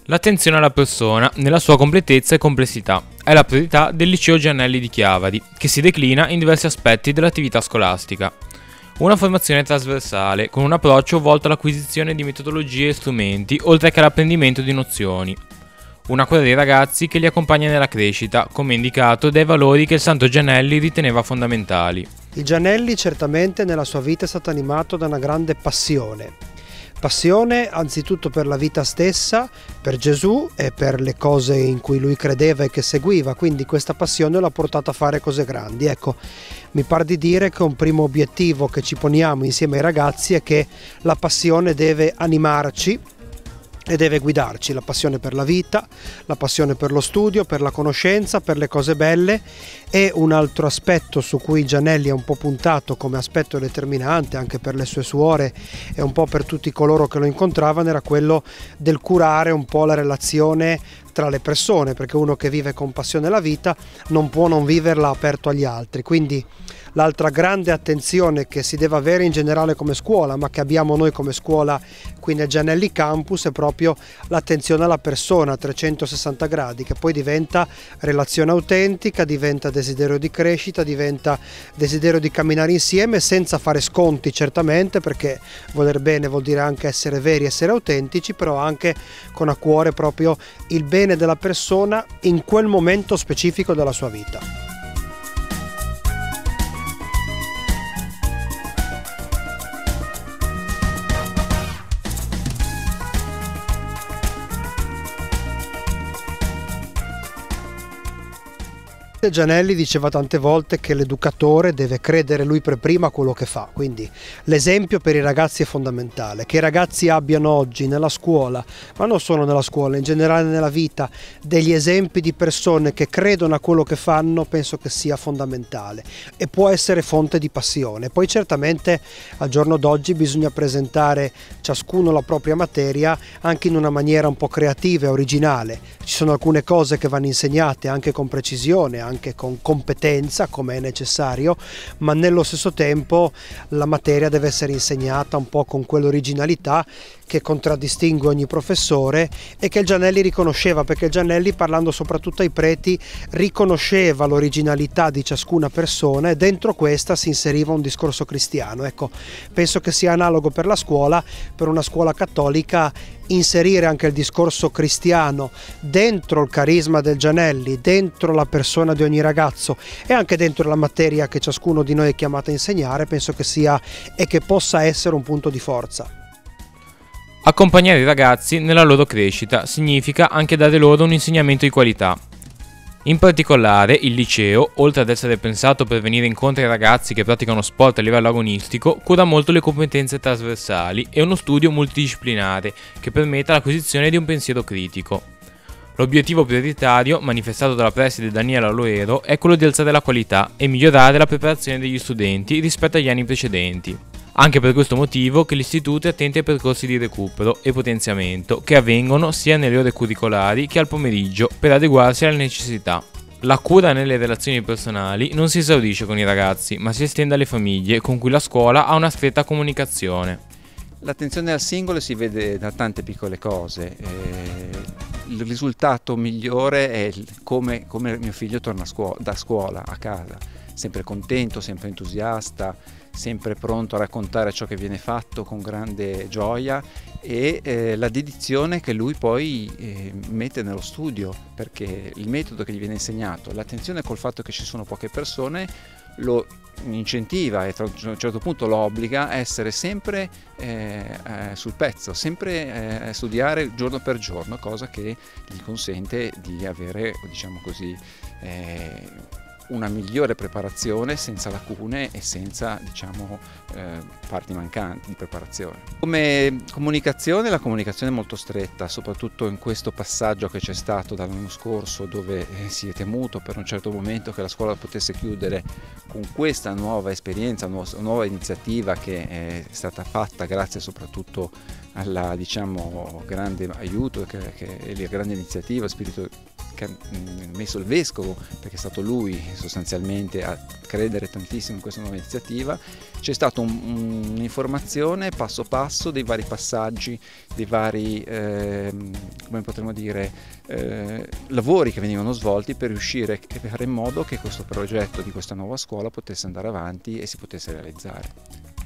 L'attenzione alla persona, nella sua completezza e complessità, è la priorità del Liceo Giannelli di Chiavari, che si declina in diversi aspetti dell'attività scolastica. Una formazione trasversale, con un approccio volto all'acquisizione di metodologie e strumenti, oltre che all'apprendimento di nozioni. Una cura dei ragazzi che li accompagna nella crescita, come indicato dai valori che il Santo Giannelli riteneva fondamentali. Il Giannelli certamente nella sua vita è stato animato da una grande passione. Passione anzitutto per la vita stessa, per Gesù e per le cose in cui lui credeva e che seguiva, quindi questa passione l'ha portato a fare cose grandi. Ecco, mi par di dire che un primo obiettivo che ci poniamo insieme ai ragazzi è che la passione deve animarci e deve guidarci, la passione per la vita, la passione per lo studio, per la conoscenza, per le cose belle. E un altro aspetto su cui Giannelli è un po' puntato come aspetto determinante anche per le sue suore e un po' per tutti coloro che lo incontravano era quello del curare un po' la relazione tra le persone, perché uno che vive con passione la vita non può non viverla aperto agli altri. Quindi l'altra grande attenzione che si deve avere in generale come scuola, ma che abbiamo noi come scuola qui nel Giannelli Campus, è proprio l'attenzione alla persona a 360 gradi, che poi diventa relazione autentica, diventa desiderio di crescita, diventa desiderio di camminare insieme senza fare sconti certamente, perché voler bene vuol dire anche essere veri, essere autentici, però anche con a cuore proprio il bene della persona in quel momento specifico della sua vita. Giannelli diceva tante volte che l'educatore deve credere lui per prima a quello che fa, quindi l'esempio per i ragazzi è fondamentale, che i ragazzi abbiano oggi nella scuola, ma non solo nella scuola, in generale nella vita, degli esempi di persone che credono a quello che fanno, penso che sia fondamentale e può essere fonte di passione. Poi certamente al giorno d'oggi bisogna presentare ciascuno la propria materia anche in una maniera un po' creativa e originale. Ci sono alcune cose che vanno insegnate anche con precisione, anche con competenza come è necessario, ma nello stesso tempo la materia deve essere insegnata un po' con quell'originalità che contraddistingue ogni professore e che il Giannelli riconosceva, perché il Giannelli, parlando soprattutto ai preti, riconosceva l'originalità di ciascuna persona e dentro questa si inseriva un discorso cristiano. Ecco, penso che sia analogo per la scuola, per una scuola cattolica, inserire anche il discorso cristiano dentro il carisma del Giannelli, dentro la persona di ogni ragazzo e anche dentro la materia che ciascuno di noi è chiamato a insegnare, penso che sia e che possa essere un punto di forza. Accompagnare i ragazzi nella loro crescita significa anche dare loro un insegnamento di qualità. In particolare, il liceo, oltre ad essere pensato per venire incontro ai ragazzi che praticano sport a livello agonistico, cura molto le competenze trasversali e uno studio multidisciplinare che permetta l'acquisizione di un pensiero critico. L'obiettivo prioritario, manifestato dalla preside Daniela Loero, è quello di alzare la qualità e migliorare la preparazione degli studenti rispetto agli anni precedenti. Anche per questo motivo che l'istituto è attento ai percorsi di recupero e potenziamento che avvengono sia nelle ore curricolari che al pomeriggio per adeguarsi alle necessità. La cura nelle relazioni personali non si esaurisce con i ragazzi, ma si estende alle famiglie con cui la scuola ha una stretta comunicazione. L'attenzione al singolo si vede da tante piccole cose. Il risultato migliore è come mio figlio torna da scuola a casa, sempre contento, sempre entusiasta, sempre pronto a raccontare ciò che viene fatto con grande gioia e la dedizione che lui poi mette nello studio, perché il metodo che gli viene insegnato, l'attenzione col fatto che ci sono poche persone lo incentiva e a un certo punto lo obbliga a essere sempre sul pezzo, sempre a studiare giorno per giorno, cosa che gli consente di avere, diciamo così, una migliore preparazione senza lacune e senza, diciamo, parti mancanti di preparazione. Come comunicazione, la comunicazione è molto stretta, soprattutto in questo passaggio che c'è stato dall'anno scorso, dove si è temuto per un certo momento che la scuola potesse chiudere. Con questa nuova esperienza, nuova iniziativa che è stata fatta grazie soprattutto alla, diciamo, grande aiuto e la grande iniziativa, spirito messo il vescovo, perché è stato lui sostanzialmente a credere tantissimo in questa nuova iniziativa, c'è stata un'informazione passo passo dei vari passaggi, dei vari, come potremmo dire, lavori che venivano svolti per riuscire a fare in modo che questo progetto di questa nuova scuola potesse andare avanti e si potesse realizzare.